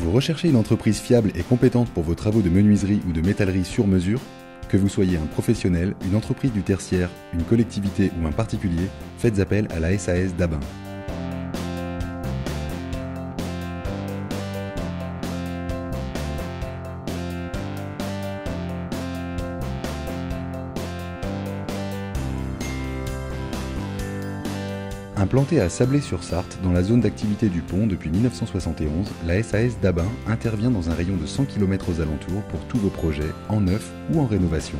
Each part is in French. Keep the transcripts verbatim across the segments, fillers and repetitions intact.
Vous recherchez une entreprise fiable et compétente pour vos travaux de menuiserie ou de métallerie sur mesure? Que vous soyez un professionnel, une entreprise du tertiaire, une collectivité ou un particulier, faites appel à la S A S d'Abin. Implantée à Sablé-sur-Sarthe, dans la zone d'activité du pont depuis mille neuf cent soixante et onze, la S A S d'Abin intervient dans un rayon de cent kilomètres aux alentours pour tous vos projets, en neuf ou en rénovation.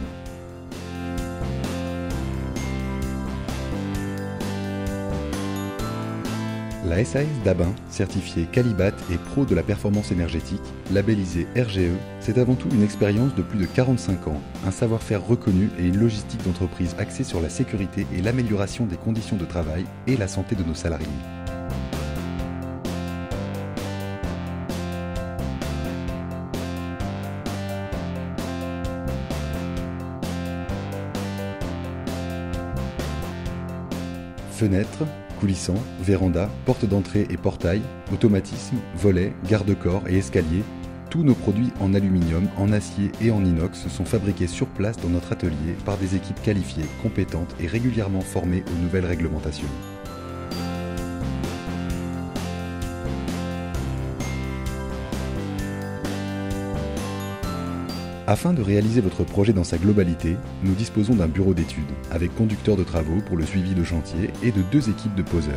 La S A S d'Abin, certifiée Qualibat et pro de la performance énergétique, labellisée R G E, c'est avant tout une expérience de plus de quarante-cinq ans, un savoir-faire reconnu et une logistique d'entreprise axée sur la sécurité et l'amélioration des conditions de travail et la santé de nos salariés. Fenêtres, coulissants, vérandas, portes d'entrée et portails, automatismes, volets, garde-corps et escaliers, tous nos produits en aluminium, en acier et en inox sont fabriqués sur place dans notre atelier par des équipes qualifiées, compétentes et régulièrement formées aux nouvelles réglementations. Afin de réaliser votre projet dans sa globalité, nous disposons d'un bureau d'études, avec conducteur de travaux pour le suivi de chantier et de deux équipes de poseurs.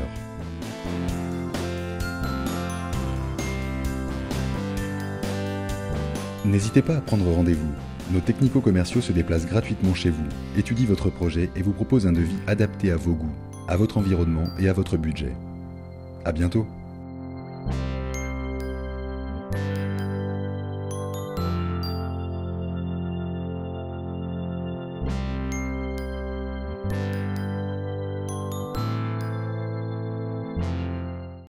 N'hésitez pas à prendre rendez-vous. Nos technico-commerciaux se déplacent gratuitement chez vous, étudient votre projet et vous proposent un devis adapté à vos goûts, à votre environnement et à votre budget. À bientôt!